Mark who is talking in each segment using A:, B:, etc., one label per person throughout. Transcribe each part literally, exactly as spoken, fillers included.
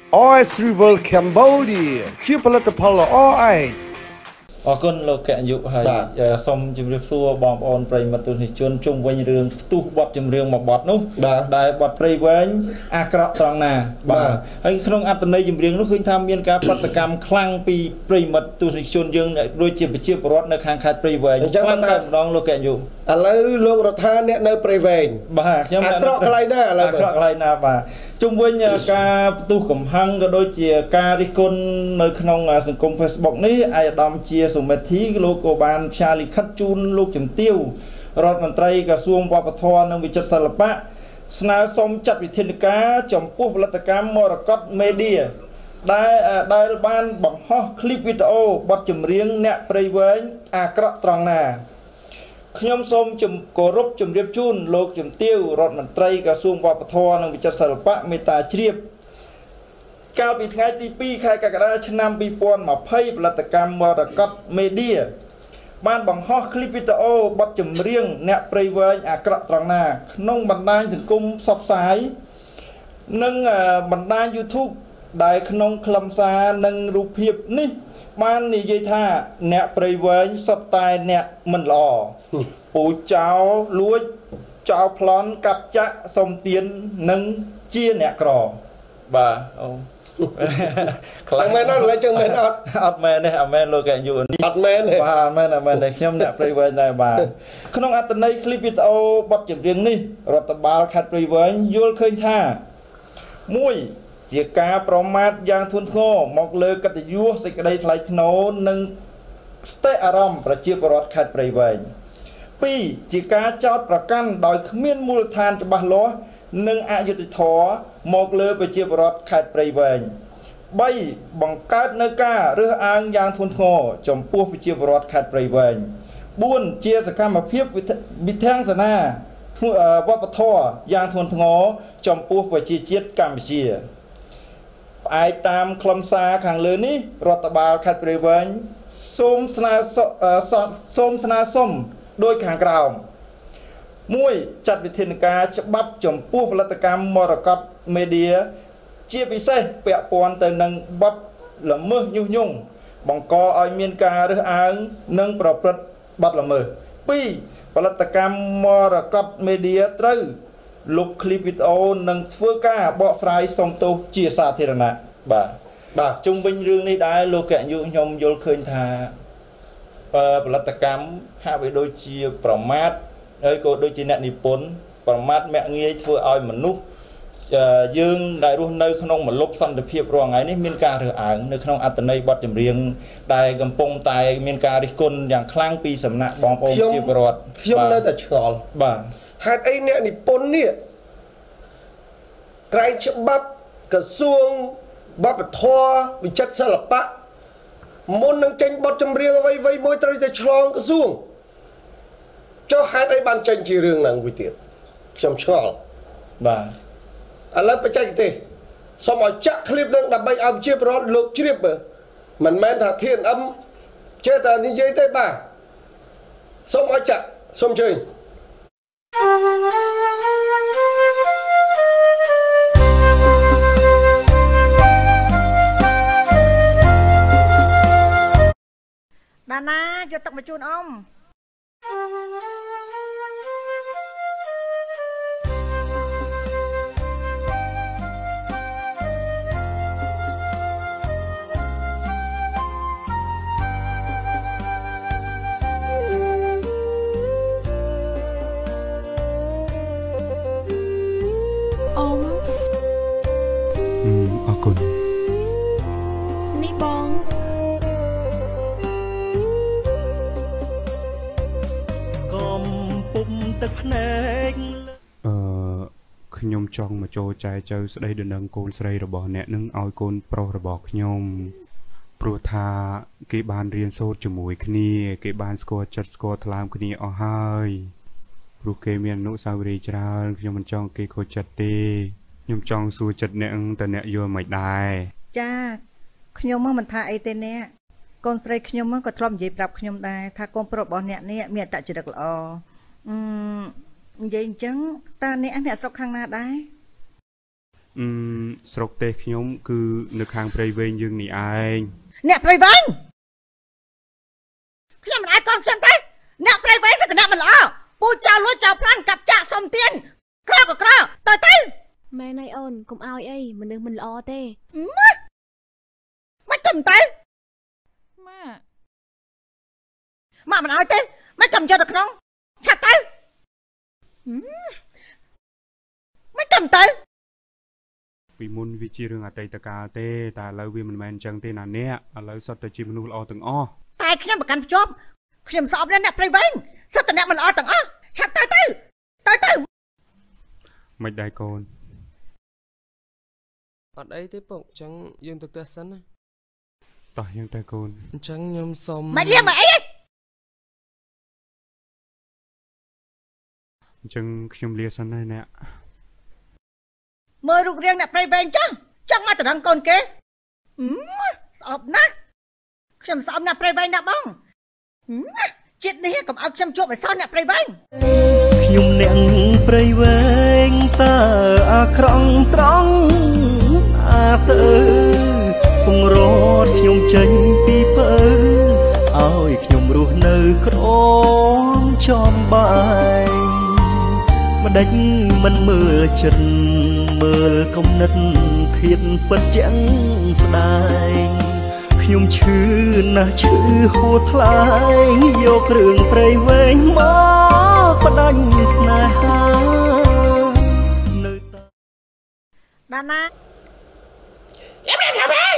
A: Oil River Cambodia ជាផលិតផលល្អឯង
B: អរគុណលោកកយុហើយសូមជម្រាបសួរបងប្អូនប្រិយមិត្តទស្សនិកជនជុំវិញរឿងផ្ទុះបទចម្រៀងមួយបទនោះដែលបទព្រៃវែងអាក្រក់ត្រង់ណាបាទហើយក្នុងអត្ថន័យចម្រៀងនោះឃើញថាមានការប្រតិកម្មខ្លាំងពីប្រិយមិត្តទស្សនិកជនយើងដូចជាប្រជាពលរដ្ឋនៅខាងខេត្តព្រៃវែងខ្លាំងតែម្ដងលោកកយុឥ
C: ឡូវលោករដ្ឋាអ្នកនៅព្រៃវែង
B: បាទខ្ញុំអា
C: ក្រក់កន្លែងណាឥឡូវ
B: អាក្រក់កន្លែងណាបាទជុំវិញការផ្ទុះកំហឹងក៏ដូចជាការរិះគន់នៅក្នុងសង្គម Facebook នេះអាយដាមជាសុមេធីលោកក៏បានផ្សាយលិខិតជូនលោកជំទាវរដ្ឋមន្ត្រីក្រសួងវប្បធម៌និងវិចិត្រសិល្បៈស្នើសុំចាត់វិធានការចំពោះផលិតកម្មមរកតមេឌៀដែលដែលបានបង្ហោះคลิปវីដេអូបទចម្រៀងអ្នកព្រៃវែងអាក្រក់ត្រង់ណាខ្ញុំសូមគោរពជម្រាបជូនលោកជំទាវរដ្ឋមន្ត្រីក្រសួងវប្បធម៌និងវិចិត្រសិល្បៈមេត្តាជ្រាបកាលពីថ្ងៃទីពីរខែកក្កដាឆ្នាំពីរពាន់ម្ភៃផលិតកម្មមរកតមេឌៀបានបង្ហោះคลิปវីដេអូបទចម្រៀងអ្នកព្រៃវែងអាក្រក់ត្រង់ណាក្នុងបណ្ដាញសង្គមផ្សព្វផ្សាយនិងបណ្ដាញ YouTube ដែលក្នុងខ្លឹមសារនិងរូបភាពនេះបាននិយាយថាអ្នកព្រៃវែងសុទ្ធតែអ្នកមិនល្អពូចោលលួចចោលប្លន់កាប់ចាក់សុំទាននិងជាអ្នកក្របាទអូ
C: ខ្លាំងមែនអត់ឡើយចឹងមែនអត់
B: អត់មែនទេអត់មែនលោកកយុ
C: អត់មែនទេ
B: បាទអត់មែនអត់មែនទេខ្ញុំអ្នកព្រៃវែងដែរបាទក្នុងអត្ថន័យคลิปវីដេអូបទចម្រៀងនេះរដ្ឋបាលខេត្តព្រៃវែងយល់ឃើញថាមួយជាការប្រមាថយ៉ាងធ្ងន់ធ្ងរមកលើកិត្តិយសសេចក្តីថ្លៃថ្នូរនិងស្ថិរអារម្មណ៍ប្រជាពលរដ្ឋខេត្តព្រៃវែងពីរជាការចោទប្រកាន់ដោយគ្មានមូលដ្ឋានច្បាស់លាស់និងអយុត្តិធម៌មកលើប្រជាពលរដ្ឋខេត្តព្រៃវែងបីបង្កើតនៅការរើសអើងយ៉ាងធ្ងន់ធ្ងរចំពោះប្រជាពលរដ្ឋខេត្តព្រៃវែងបួនជាសកម្មភាពវិធានសនាវប្បធម៌យ៉ាងធ្ងន់ធ្ងរចំពោះប្រជាជាតិកម្ពុជាផ្អែកតាមខ្លឹមសារខាងលើនេះរដ្ឋបាលខេត្តព្រៃវែងសូមស្នើសូមស្នើសុំដោយខាងក្រោមមួយចាត់វិធានការច្បាប់ចំពោះផលិតកម្មមរកតមេឌៀជាពិសេសពាក់ព័ន្ធទៅនឹងបទល្មើសញុះញង់បង្កឲ្យមានការរើសអើងនិងប្រព្រឹត្តបទល្មើសពីរផលិតកម្មមរកតមេឌៀត្រូវលុបคลิปវីដេអូនិងធ្វើការបកស្រាយសុំទោសជាសាធារណៈបាទបាទជុំវិញរឿងនេះដែរលោកកយុខ្ញុំយល់ឃើញថាផលិតកម្មហាក់បីដូចជាប្រមាថហើយក៏ដូចជាអ្នកនិពន្ធប្រមាថមាក់ងាយធ្វើឲ្យមនុស្សយើងដែលរស់នៅក្នុងមលុបសន្តិភាពរាល់ថ្ងៃនេះមានការរើសអើងនៅក្នុងអត្ថន័យបទចម្រៀងដែលកំពុងតែមានការរិះគន់យ៉ាងខ្លាំងពីសំណាក់បងប្អូនជាពលរដ្ឋ
C: ខ្ញុំនៅតែឆ្ងល់
B: បាទ
C: ហេតុអីអ្នកនិពន្ធនេះក្រែងច្បាប់ក្រសួងវប្បធម៌វិចិត្រសិល្បៈមុននឹងចេញបទចម្រៀងអ្វីៗមួយត្រូវតែឆ្លងក្រសួងចុះហេតុអីបានចេញជារឿងហ្នឹងមួយទៀតខ្ញុំឆ្ងល់
B: បាទ
C: ឥឡូវបច្ចេកទេសសូមឲ្យចាក់คลิปនឹងដើម្បីឲ្យប្រជាពលរដ្ឋលោកជ្រាបមិនមែនថាធានអឹមចេះតែនិយាយទេបាទសូមឲ្យចាក់សូមអញ្ជើញ
D: ដាណាយកទឹកមកជូនអ៊ំ
E: អរគុណ
D: នេះបង
E: កំពុំទឹកភ្នែកអឺខ្ញុំចង់មកចូលចែកចៅស្ដីដណ្ដឹងកូនស្រីរបស់អ្នកនឹងឲ្យកូនប្រុសរបស់ខ្ញុំព្រោះថាគេបានរៀនសូត្រជាមួយគ្នាគេបានស្គាល់ចិត្តស្គាល់ថ្លើមគ្នាអស់ហើយព្រោះគេមានអនុស្សាវរីយ៍ច្រើនខ្ញុំមិនចង់គេខូចចិត្តទេខ្ញុំចង់សួរចិត្តអ្នកតើអ្នកយល់មិនដែរ
D: ចាខ្ញុំមកមិនថាអីទេអ្នកកូនស្រីខ្ញុំក៏ធ្លាប់និយាយប្រាប់ខ្ញុំដែរថាកូនប្រុសរបស់អ្នកនេះមានអត្តចរិតល្អអឺនិយាយអញ្ចឹងតើអ្នកអ្នកស្រុកខាងណាដែរ
E: ស្រុកទេសខ្ញុំគឺនៅខាងព្រៃវែងយើងនេះឯង
D: អ្នកព្រៃវែងខ្ញុំមិនអាចកូនខ្ញុំទេអ្នកព្រៃវែងសិតតែអ្នកមិនល្អពូចោលលួចចោលផ្លាន់កាប់ចាក់សុំទៀនក្រក៏ក្រទៅទៅ
F: ម៉ែណៃអូនកុំអោយអីមនុស្សមិនល្អទេ
D: ម៉ាមិនទៅទៅ
F: ម៉ា
D: ម៉ាមិនអោយទេមិនកំយកទៅក្នុងឆាប់ទៅមិនទៅទៅ
E: ពីមុនវាជារឿងអតីតកាលទេតែឥឡូវវាមិនមែនអញ្ចឹងទេណាអ្នកឥឡូវសុទ្ធតែជាមនុស្សល្អទាំងអស់
D: តែខ្ញុំប្រកាន់ភ្ជាប់ខ្ញុំស្អប់អ្នកព្រៃវែងសុទ្ធតែអ្នកមិនល្អទាំងអស់ឆាប់ទៅទៅទៅទៅ
E: មិនដែរកូន
G: អត់អីទេពុកអញ្ចឹងយើងទៅផ្ទះសិនណា
E: តោះយើងទៅកូន
G: អញ្ចឹងខ្ញុំសុំ
D: មកយាមកអី
E: អញ្ចឹងខ្ញុំលាសិនហើយអ្នក
D: មើលរូបរាងអ្នកព្រៃវែងចឹងចង់មកទៅរងកូនគេស្អប់ណាស់ខ្ញុំស្អប់អ្នកព្រៃវែងណាស់បងជាតិនេះកុំឲ្យខ្ញុំជួបឲ្យសោះអ្នកព្រៃវែង
A: ខ្ញុំអ្នកព្រៃវែងតើអាក្រង់ត្រង់អាទៅពងរត់ខ្ញុំចេញពីពើឲ្យខ្ញុំរស់នៅក្រមចំបាយម្ដេចមិនមើលចិត្តមើលគំនិតធៀបពិតជាក់ស្ដែងខ្ញុំឈឺណាស់ឈឺហួតថ្លៃយកគ្រឿងព្រៃវែងមកផ្ដាច់ស្នេហានៅត
D: ដាណា
C: យ៉ាប់យ៉ាប់ហើយ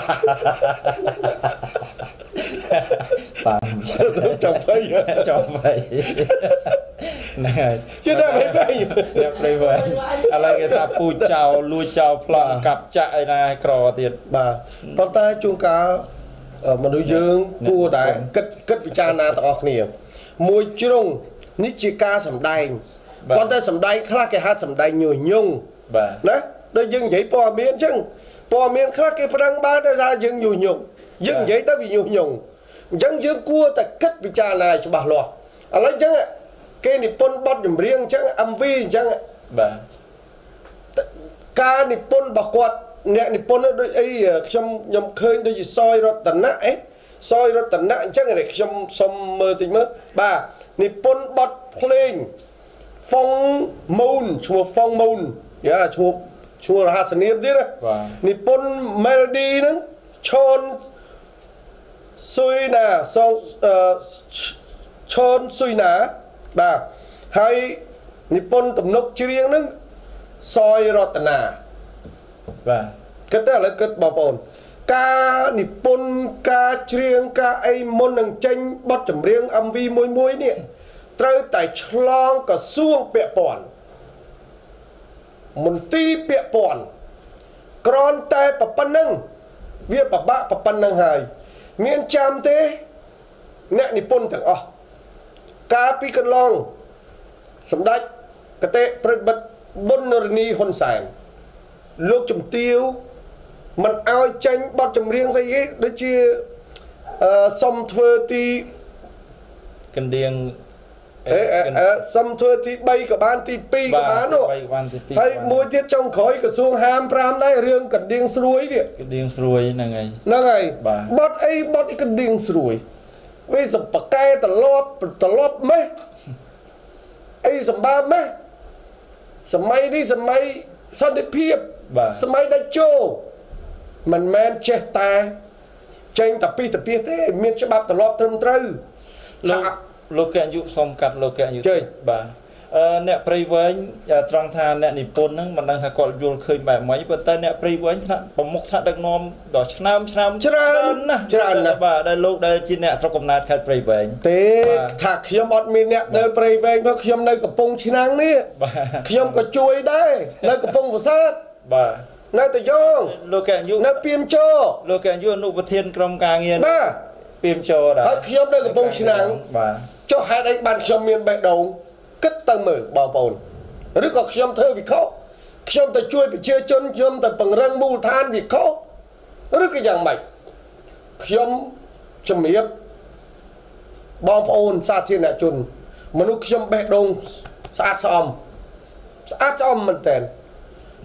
B: តាម
C: ចាំទៅ
B: ចាំទៅហ្នឹងហើយ
C: ជឿតែមិនទៅ
B: អ្នកព្រៃវែងឥឡូវគេថាពូចោលលួចចោលប្លង់កាប់ចាក់អីណាក្រទៀត
C: បាទប៉ុន្តែជួនកាលមនុស្សយើងគួរតែគិតគិតពិចារណាទាំងអស់គ្នាមួយជ្រុងនេះជាការសម្ដែងប៉ុន្តែសម្ដែងខ្លះគេហៅសម្ដែងញុះញង់
B: បាទ
C: ណាដូចយើងនិយាយព័ត៌មានអញ្ចឹងព័ត៌មានខ្លះគេប្រឹងបានតែថាយើងញុះញង់យើងនិយាយទៅវាញុះញង់អញ្ចឹងយើងគួរតែគិតពិចារណាច្បាស់លាស់ឥឡូវអញ្ចឹងគេនិពន្ធបទចម្រៀងអញ្ចឹង em វី អញ្ចឹង
B: បាទ
C: ការនិពន្ធរបស់គាត់អ្នកនិពន្ធដូចអីខ្ញុំខ្ញុំឃើញដូចជាសយរតនៈអីសយរតនៈអញ្ចឹងខ្ញុំសុំមើលតិចមើលបាទនិពន្ធបទភ្លេង Phong Moon ឈ្មោះ Phong Moon យ៉ាឈ្មោះឈ្មោះរហស្សនាមទៀតនិពន្ធ melody ហ្នឹងឈនស៊ុយណាសងឈនស៊ុយណាបាទហើយនិពន្ធទំនុកច្រៀងហ្នឹងសយរតនា
B: បាទ
C: គិតតែឥឡូវគិតបងប្អូនការនិពន្ធការច្រៀងការអីមុននឹងចេញបទចម្រៀង em វី មួយមួយនេះត្រូវតែឆ្លងក្រសួងពាក់ព័ន្ធមន្ទីរពាក់ព័ន្ធគ្រាន់តែប៉ុណ្្នឹងវាពិបាកប៉ុណ្្នឹងហើយមានចាំទេអ្នកនិពន្ធទាំងអស់កាលពីកន្លងសម្ដេចកតេប្រិទ្ធបិតប៊ុននរនីហ៊ុនសែនលោកជំទាវមិនអោយចេញបទចម្រៀងស្អីគេដូចជាអឺសុំធ្វើទី
B: កណ្ដៀង
C: អឺសុំធ្វើទីបីក៏បានទីពីរក៏បាននោះហើយមួយទៀតចុងក្រោយក្រសួងហាមប្រាមដែររឿងកណ្ដៀងស្រួយទៀត
B: កណ្ដៀងស្រួយហ្នឹងហើយ
C: ហ្នឹងហើយបទអីបទកណ្ដៀងស្រួយវាសបកែត្រឡប់ត្រឡប់ម៉េះអីសម្បើម៉េះសម័យនេះសម័យសន្តិភាពសម័យដេជោមិនមែនចេះតែចេញតែពីតាពីទេមានច្បាប់ត្រឡប់ត្រឹមត្រូវ
B: លោកលោកកញ្ញាសុំកាត់លោកកញ្ញាបាទអឺអ្នកព្រៃវែងត្រង់ថាអ្នកនិពន្ធហ្នឹងមិនដឹងថាគាត់យល់ឃើញបែបម៉េចប៉ុន្តែអ្នកព្រៃវែងថ្នាក់ប្រមុខថ្នាក់ដឹកនាំដល់ឆ្នាំឆ្នាំ
C: ច្រើនណាស់ច្រើនណាស់
B: បាទដែលលោកដែលជាអ្នកស្រុកកំណើតខេត្តព្រៃវែង
C: ទេថាខ្ញុំអត់មានអ្នកដើរព្រៃវែងព្រោះខ្ញុំនៅកំពង់ឆ្នាំងនេះខ្ញុំក៏ជួយដែរនៅកំពង់វសាទ
B: បាទ
C: នៅតយ៉ង
B: លោកកញ្ញា
C: នៅពីមជោ
B: លោកកញ្ញាអនុប្រធានក្រុមការងារ
C: បាទ
B: ពីមជោដែរ
C: ហើយខ្ញុំនៅកំពង់ឆ្នាំង
B: បាទ
C: ចុះហេតុអីបានខ្ញុំមានបេះដូងគិតទៅមើលបងប្អូនឬក៏ខ្ញុំធ្វើវិខុសខ្ញុំទៅជួយប្រជាជនខ្ញុំទៅពង្រឹងមូលដ្ឋានវិខុសឬក៏យ៉ាងម៉េចខ្ញុំជំរាបបងប្អូនសាធារណជនមនុស្សខ្ញុំបេះដូងស្អាតស្អំស្អាតស្អំមែនតើ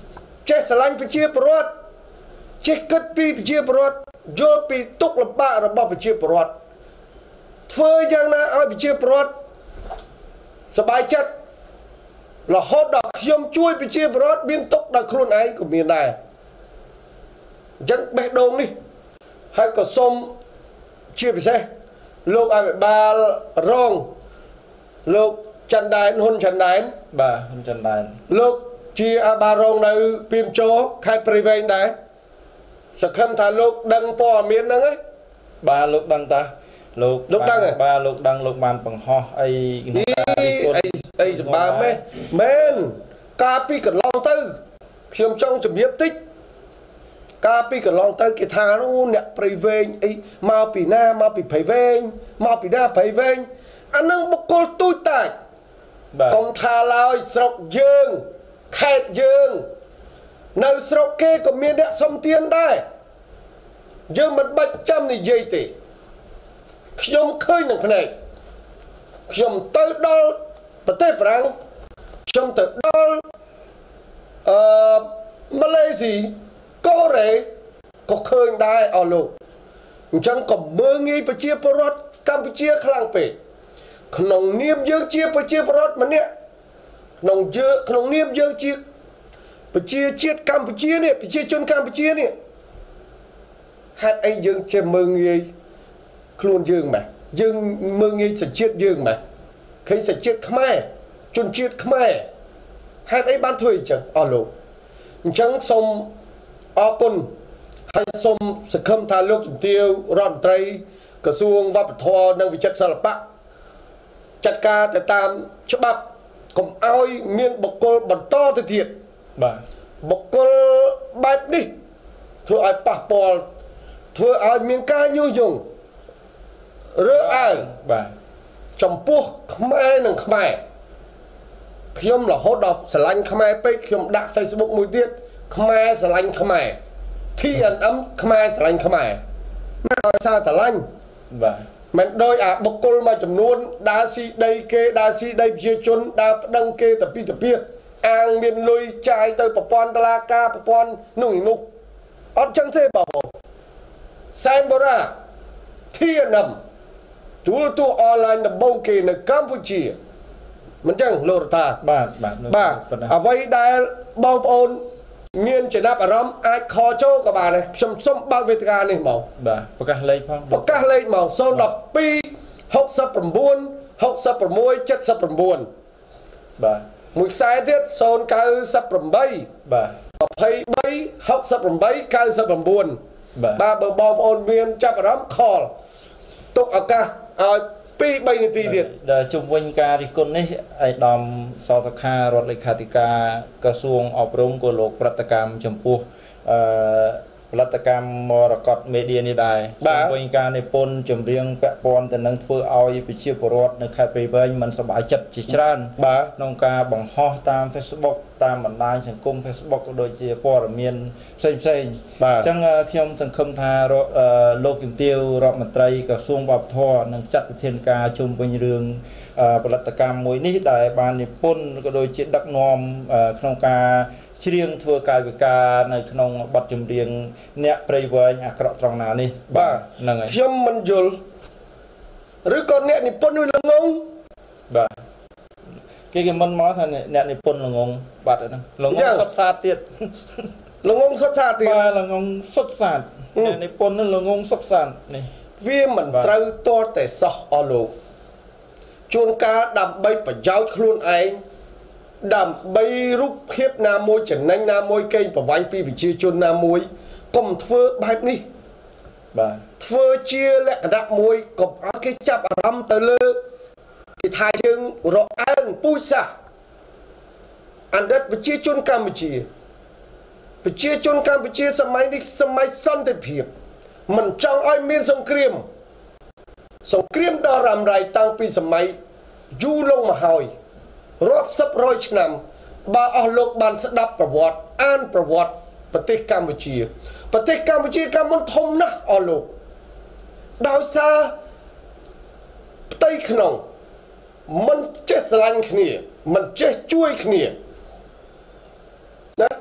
C: ចេះស្រឡាញ់ប្រជាពលរដ្ឋចេះគិតពីប្រជាពលរដ្ឋយល់ពីទុក្ខលំបាករបស់ប្រជាពលរដ្ឋធ្វើយ៉ាងណាឲ្យប្រជាពលរដ្ឋសប្បាយចិត្តរហូតដល់ខ្ញុំជួយប្រជាពលរដ្ឋមានទុក្ខដល់ខ្លួនឯងក៏មានដែរអញ្ចឹងបេះដូងនេះហើយក៏សូមជាពិសេសលោកអភិបាលរងលោកច័ន្ទដែនហ៊ុនច័ន្ទដែន
B: បាទហ៊ុនច័ន្ទដែន
C: លោកជាអភិបាលរងនៅពីមជោខេត្តព្រៃវែងដែរសង្ឃឹមថាលោកដឹងព័ត៌មានហ្នឹងឯង
B: បាទលោកដឹងតាលោក
C: លោកដឹង
B: បាទលោកដឹងលោកបានបង្ហោះអី
C: ក្នុងការរីកអីអីសម្បើមទេមែនកាលពីកន្លងទៅខ្ញុំចង់ជំរាបតិចកាលពីកន្លងទៅគេថាអូអ្នកព្រៃវែងអីមកពីណាមកពីព្រៃវែងមកពីណាព្រៃវែងអានឹងបុគ្គលទូចតាចកុំថាឡើយស្រុកយើងខេត្តយើងនៅស្រុកគេក៏មានអ្នកសុំទានដែរយើងមិនបាច់ចាំនិយាយទេខ្ញុំឃើញនឹងភ្នែកខ្ញុំទៅដល់ប្រទេសបារាំងខ្ញុំទៅដល់អឺម៉ាឡេស៊ីកូរ៉េក៏ឃើញដែរអស់លោកអញ្ចឹងក៏មើងងាយប្រជាពលរដ្ឋកម្ពុជាខ្លាំងពេកក្នុងនាមយើងជាប្រជាពលរដ្ឋម្នាក់ក្នុងយើងក្នុងនាមយើងជាប្រជាជាតិកម្ពុជានេះប្រជាជនកម្ពុជានេះហេតុអីយើងចេះមើងងាយខ្លួនយើងម៉េះយើងមើងងាយសញ្ជាតិយើងម៉េះឃើញសញ្ជាតិខ្មែរជនជាតិខ្មែរហេតុអីបានធ្វើអញ្ចឹងអស់លោកអញ្ចឹងសូមអរគុណហើយសូមសង្ឃឹមថាលោកជំទាវរដ្ឋមន្ត្រីក្រសួងវប្បធម៌និងវិចិត្រសិល្បៈចាត់ការទៅតាមច្បាប់កុំឲ្យមានបុគ្គលបន្តទៅទៀត
B: បាទ
C: បុគ្គលបែបនេះធ្វើឲ្យប៉ះពាល់ធ្វើឲ្យមានការញុះញង់រើអើង
B: បាទ
C: ចំពោះខ្មែរនិងខ្មែរខ្ញុំរហូតដល់ស្រឡាញ់ខ្មែរពេកខ្ញុំដាក់ Facebook មួយទៀតខ្មែរស្រឡាញ់ខ្មែរ ที เอ็น เอ็ม ខ្មែរស្រឡាញ់ខ្មែរមិនឲ្យសារស្រឡាញ់
B: បាទ
C: មិនដោយអាបុគ្គលមួយចំនួនដើរស៊ីដីគេដើរស៊ីដីប្រជាជនដើរប្តឹងគេទៅពីទៅពីអាងមានលុយចាយទៅប្រព័ន្ធតុលាការប្រព័ន្ធនោះនោះអត់ចឹងទេបងប្អូនសែនបូរ៉ា ที เอ็น เอ็ม ទូរទស្សន៍អនឡាញដំបូងគេនៅកម្ពុជាមិនចឹងលោករដ្ឋា
B: បាទបាទ
C: បាទអ្វីដែលបងប្អូនមានចំណាប់អារម្មណ៍អាចខលចូលក៏បានដែរខ្ញុំសូមបើកវេទិកានេះមក
B: បាទប្រកាសលេខផង
C: ប្រកាសលេខមកศูนย์ หนึ่ง สอง หก สิบ เก้า หก สิบ หก เจ็ด สิบ เก้า
B: បាទ
C: មួយខ្សែទៀតศูนย์ เก้า แปด
B: បាទ
C: ยี่สิบสาม หก สิบ แปด เก้า สิบ เก้า បាទបើបងប្អូនមានចាប់អារម្មណ៍ខលទុកឱកាសឲ្យពីរ បីនាទីទៀត
B: ដែលជុំវិញការរិះគន់នេះឯកឧត្តមសសុខារដ្ឋលេខាធិការក្រសួងអប់រំក៏លោកប្រតិកម្មចំពោះអឺផលិតកម្មមរកតមេឌៀនេះដែរជុំវិញការនិពន្ធចម្រៀងពាក់ព័ន្ធទៅនឹងធ្វើឲ្យប្រជាពលរដ្ឋនៅខេត្តព្រៃវែងមិនសប្បាយចិត្តជាច្រើនក្នុងការបង្ហោះតាម Facebook តាមបណ្ដាញសង្គម Facebook ក៏ដូចជាព័ត៌មានផ្សេងផ្សេងអញ្ចឹងខ្ញុំសង្ឃឹមថាលោកជំទាវរដ្ឋមន្ត្រីក្រសួងវប្បធម៌នឹងចាត់វិធានការជុំវិញរឿងផលិតកម្មមួយនេះដែលបាននិពន្ធក៏ដូចជាដឹកនាំក្នុងការច្រៀងធ្វើកាយវិការនៅក្នុងបទចម្រៀងអ្នកព្រៃវែងអាក្រក់ត្រង់ណានេះ
C: បាទ
B: ហ្នឹងហើយ
C: ខ្ញុំមិនយល់ឬក៏អ្នកនិពន្ធល្ងង
B: បាទគេគេមិនមកថាអ្នកនិពន្ធល្ងងបាត់ហ្នឹងល្ងងសុទ្ធសាធទៀត
C: ល្ងងសុទ្ធសាធទៀត
B: បាទល្ងងសុទ្ធសាធអ្នកនិពន្ធនឹងល្ងងសុទ្ធសាធនេះ
C: វាមិនត្រូវតតែសោះអស់លោកជួនកាលដើម្បីប្រយោជន៍ខ្លួនឯងដើម្បីរូបភាពណាមួយចំណេញណាមួយកេងប្រវាញ់ពីប្រជាជនណាមួយកុំធ្វើបែបនេះ
B: បាទ
C: ធ្វើជាលក្ខណៈមួយកុំឲ្យគេចាប់អារម្មណ៍ទៅលើគេថាយើងរអើងពូជសាសន៍អតីតប្រជាជនកម្ពុជាប្រជាជនកម្ពុជាសម័យនេះសម័យសន្តិភាពមិនចង់ឲ្យមានសង្គ្រាមសង្គ្រាមដ៏រ៉ាំរ៉ៃតាំងពីសម័យយូរលង់មកហើយរាប់សិបរយឆ្នាំបើអស់លោកបានស្ដាប់ប្រវត្តិអានប្រវត្តិប្រទេសកម្ពុជាប្រទេសកម្ពុជាកាលមុនធំណាស់អស់លោកដោយសារផ្ទៃក្នុងមិនចេះស្រឡាញ់គ្នាមិនចេះជួយគ្នាណា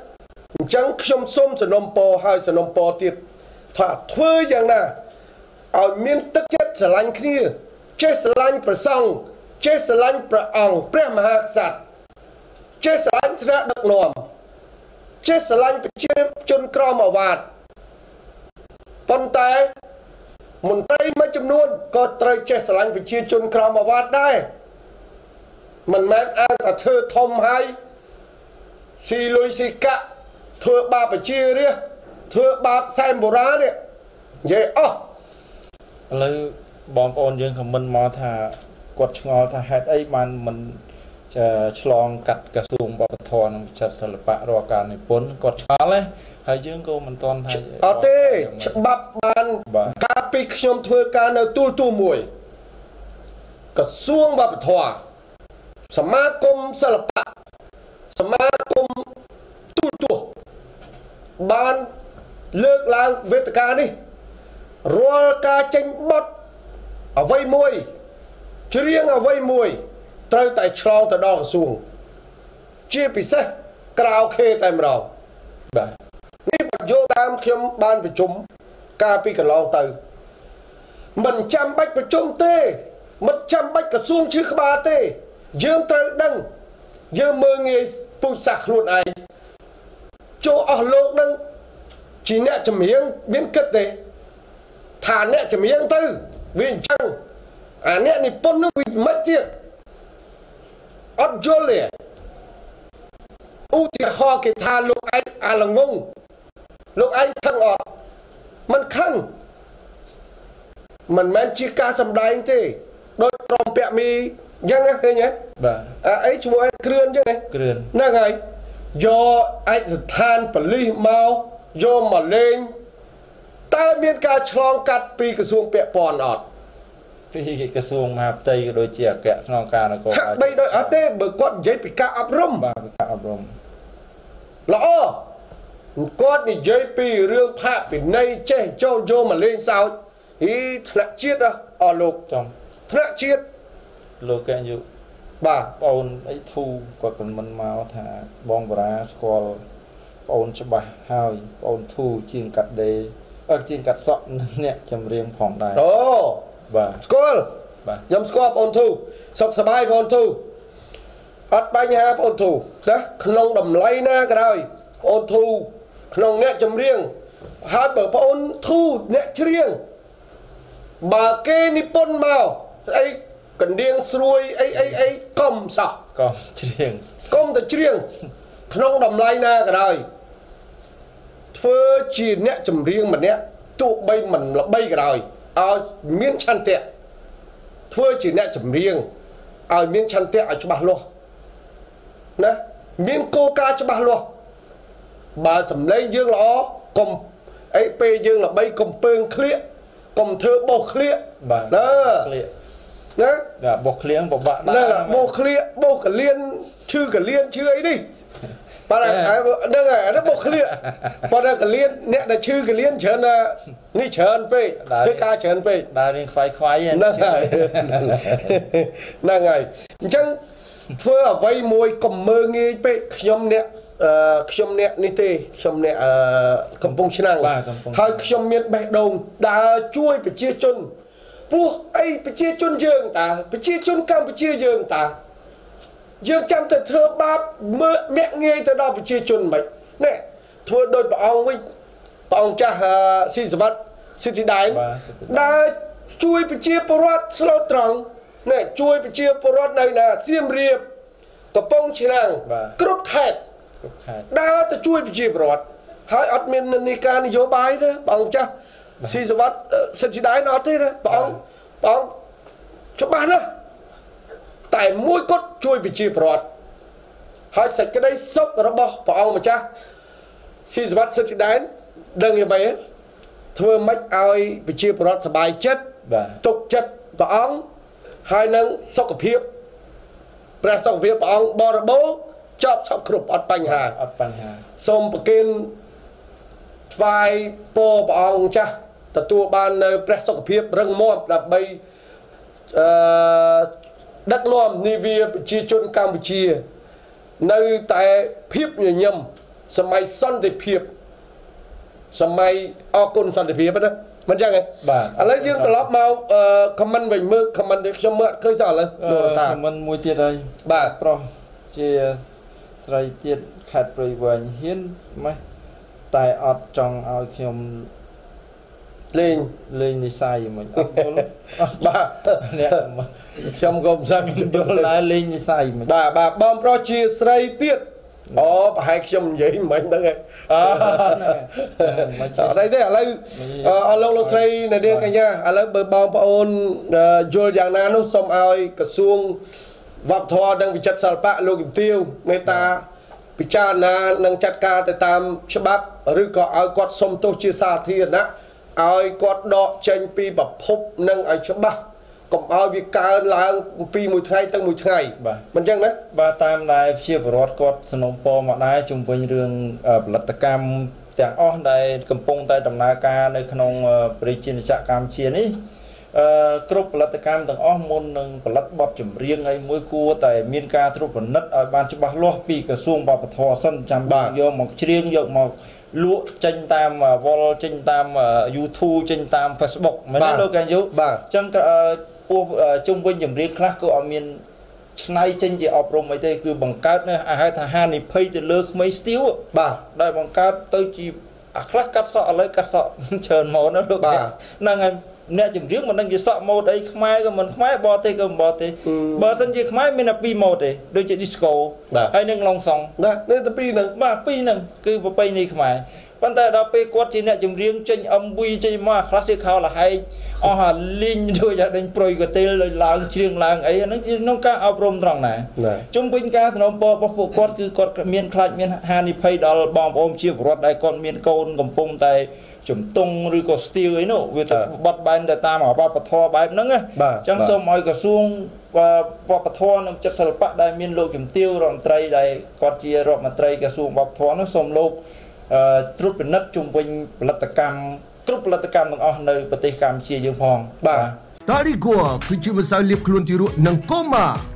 C: chẳng trong xôm sờ nôm po hai sờ nôm po tiệt thà thuê dạng nào ở miền tất chất sờ lanh kia chết sờ lanh bờ sông chết sờ lanh bờ ong bè mà hạt sạt chết sờ lanh thà đặc nòm chết sờ lanh bờ chết chôn cò mà vạt phân tay một tay mấy chấm nuôn có tay chết sờ lanh bờ chết chôn cò mà vạt đây mình men ăn ta thưa thom hay xì lùi xì cạ thưa ba bờ chia đi thưa ba xem bồ ra đi vậy ơ
B: lấy bom ôn dương không mình mò thà quật ngò thà hạt ấy mà mình chlong cắt cả xuồng bọc thòn chặt sờ bạ rò cả này bốn quật phá lấy hay dương cô mình toàn hay
C: ở đây bắp bàn cà pi nhom thưa cả nơi tu tu mùi cả xuồng bọc thòaสมาคมศิลปะสมาคมตู้ตัวบ้านเลิกล้างเวทการนี่รัวกาเจงบดเอาไว้มวยเชียงเอาไว้มวยเติร์แต่ชาวแต่ดอกสูงเจี๊ยบพิเศษกล่าวเคแต่เรานี่ปัจจุบันเข้มบ้านประชุมกาปีกันลองเติร์มันจำบัดประชุมเต้มันจำบัดกระทรวงชื่อขบาเต้dương tới đăng dương mơ nghe phụ sạc luôn ai chỗ ở lộn đăng chỉ nẹ chầm hiếng biến kết đấy thả nẹ chầm hiếng tư vì chăng à nẹ này bôn nó bị mất tiệt ớt dô lẻ u thì ho cái thà lúc anh à là ngung lúc anh khăn ọt mình khăn mình men chi ca sầm đai anh thế đôi rồng bẹ miยังไงเคยเนี่ยไอ้ช่วยเคลื่อนยังไงเคลื่อนนั่นไงโยไอ้สถานปลีเมาโยมาเลงแต่มีการฉลองกัดปีกระทรวงเปียปอนอดปีกระทรวงมหาดไทยโดยเจียแกะฉลองการแล้วก็ไปโดยอาเต้เบิกก้อนยัยปีกาอับรมบ้าปีกาอับรมแล้วอ๋อก้อนนี่ยัยปีเรื่องพระปีในเจ้าโจโยมาเลงสาวอีธนาเชียดอ่ะอ๋อลูกจอมธนาเชียดโลกแกอยู่บ้าปอนไอ้ทูก็เป็นมันมาว่าบองบราสกอลปอนฉบับหายปอนทูจิงกัดเดย์เออจิงกัดซอกเนี่ยจำเรียงผ่องได้โอ้บ้าสกอลบ้ายำสกอลปอนทูสกสบายปอนทูอัดไปเนี่ยปอนทูนะขนมดำไหลหน้าก็ได้ปอนทูขนมเนี่ยจำเรียงหาเปิดปอนทูเนี่ยเรียงบาเกนิปนมาไอกันเดียงสรวยไอ้ไอ้ไอ้กอมสักกอมเชียงกอมแต่เชียงขนมดำไล่หน้าก็ได้เฟอร์จีนเนี่ยจำเรียงมันเนี่ยตัวใบมันละใบก็ได้เอาเมียนชันเตะเฟอร์จีนเนี่ยจำเรียงเอาเมียนชันเตะเอาฉบับล้อนะเมียนโกกาฉบับล้อบาสำเร็จยื่นล้อกอมไอ้เปยื่นละใบกอมเปิงเคลี้ยกอมเธอโบเคลี้ยนะนะบกเลี้ยงบกบะนั่นบกเลี้ยบกเลี้ยนชื่อกับเลี้ยนชื่อไอ้ดิปะนั่นนั่นไงนั่นบกเลี้ยปะนั่นกับเลี้ยนเนี่ยแต่ชื่อกับเลี้ยนเชิญนะนี่เชิญไปเทกาเชิญไปดารินไฟควายนั่นไงนั่นไงจังเพื่อไว้มวยกลมมืองี้ไปขยมเนี่ยขยมเนี่ยนี่เต้ขยมเนี่ยกำปงชนังให้ขยมเมียนแบกดงดาช่วยไปเชี่ยจนพวกไอ้ไปเชี่ยจนเยิงตาไปเชี่ยจนกำไปเชี่ยเยิงตาเยิงจำแต่เธอบาปเมื่อแม่เงยแต่ดาวไปเชี่ยจนไปเนี่ยทัวโดยปองวิปองจ้าสิสวัสดิ์สิทธิได้ได้ช่วยไปเชี่ยปรวัติสโลตรังเนี่ยช่วยไปเชี่ยปรวัติในนาเสียมเรียบกระป้องชินังกรุ๊ปแคทได้แต่ช่วยไปเชี่ยปรวัติให้อัดเมนในการนโยบายนะปองจ้าสิสวัสดิ์สิทธิได้นอที่นะปองปองชาวบ้านนะแต่มวยก็ช่วยไปเชี่ยปรวัติให้เสร็จก็ได้ซบระบบปองมาจ้าสิสวัสดิ์สิทธิได้ดังยังไงเธอไม่เอาไปเชี่ยปรวัติสบายจัดตกจัดปองhai nâng sốc hợp hiệp Pra sốc hợp hiệp ông bò ra bố chọc sốc khrup ọt bánh hà Xong bà kênh Vai bò bà ông cha Tạ tùa bàn pra sốc hợp hiệp rừng mòm là bây Đất nòm ni vìa chia chôn Campuchia Nơi tại hiệp nhờ nhầm សម័យសន្តិភាពសម័យអគុណសន្តិភាពណាមិនចឹងទេបាទឥឡូវយើងត្រឡប់មកខមមិនវិញមើលខមមិនដែលខ្ញុំមើលឃើញសោះឥឡូវលោកតា
B: ខមមិនមួយទៀតហើយបាទប្រុសជាស្រីទៀតខេត្តព្រៃវែងហ៊ានម៉េះតែអត់ចង់ឲ្យខ្ញុំលេងលេងនិស័យមិនអត់យល់បាទអ្នកខ្ញុំក៏មិនដឹងយល់ដែរលេងនិស័យមិនបាទបាទបងប្រុសជាស្រីទៀតអូប្រហែលខ្ញុំនិយាយមិនដឹងទេអឺមិនអត់ទេឥឡូវអស់លោកលោកស្រីនាងកញ្ញាឥឡូវបើបងប្អូនយល់យ៉ាងណានោះសូមឲ្យក្រសួងវប្បធម៌និងវិចិត្រសិល្បៈលោកជំទាវមេត្តាពិចារណានិងចាត់ការទៅតាមច្បាប់ឬក៏ឲ្យគាត់សុំទោសជាសាធារណៈឲ្យគាត់ដកចេញពីប្រភពនិងឲ្យច្បាស់កុំឲ្យវាកើនឡើងពីមួយថ្ងៃទៅមួយថ្ងៃបាទមិនអញ្ចឹងណាបាទតាមដែលជាបរិវត្តគាត់สนុំពរមកដែរជំវិញរឿងផលិតកម្មទាំងអស់ដែលកំពុងតែដំណើរការនៅក្នុងប្រជាជាតិកម្ពុជានេះអឺគ្រប់ផលិតកម្មទាំងអស់មុននឹងផលិតបទចម្រៀងឲ្យមួយគួរតែមានការត្រួតពិនិត្យឲ្យបានច្បាស់លាស់ពីក្រសួងវប្បធម៌សិនចាំបាទយកមកច្រៀងយកមកលក់ចេញតាមវល់ចេញតាម YouTube ចេញតាម Facebook មែនទេលោកកញ្យុបាទអញ្ចឹងពោះជុំវិញចម្រៀងខ្លះក៏អត់មានឆ្នៃចេញជាអប់រំអីទេគឺបង្កើតនៅហៅថាហានិភ័យទៅលើក្មេងស្ទាវបាទដែលបង្កើតទៅជាអាខ្លះកាត់សក់ឥឡូវកាត់សក់ច្រើនម៉ូតណាលោកហ្នឹងហើយអ្នកចម្រៀងមិនដឹងជាសក់ម៉ូតអីខ្មែរក៏មិនខ្មែរបរទេសក៏មិនបរទេសបើសិនជាខ្មែរមានតែពីរម៉ូតទេដូចជា disco ហើយនឹងឡុងសងណានេះតែពីរហ្នឹងបាទពីរហ្នឹងគឺប្រពៃណីខ្មែរប៉ុន្តែដល់ពេលគាត់ជាអ្នកចម្រៀងចេញ em vê ចេញមកខ្លះជាខោលហែកអស់អាលីងដូចអាដេញប្រុយកទេលឡើងច្រៀងឡើងអីអាហ្នឹងជាក្នុងការអប់រំត្រង់ណាជុំវិញការสนុំពររបស់ពួកគាត់គឺគាត់មានខ្លាចមានហានិភ័យដល់បងប្អូនជាពលរដ្ឋដែលគាត់មានកូនកំពុងតែជំទង់ឬក៏ស្ទាវអីនោះវាទៅបត់បែនទៅតាមវប្បធម៌បែបហ្នឹងណាអញ្ចឹងសូមឲ្យក្រសួងវប្បធម៌និងចិត្តសិល្បៈដែលមានលោកជំទាវរដ្ឋមន្ត្រីដែលគាត់ជារដ្ឋមន្ត្រីក្រសួងវប្បធម៌នោះសូមលោកត្រួតពិនិត្យជុំវិញផលិតកម្មគ្រប់ផលិតកម្មទាំងអស់នៅប្រទេសកម្ពុជាយើងផងបាទតារីហ្គួគឺជាម្សៅលាបខ្លួនទារកនិងកូម៉ា